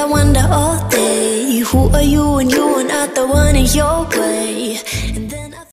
wonder all day, who are you when you are not the one in your way? And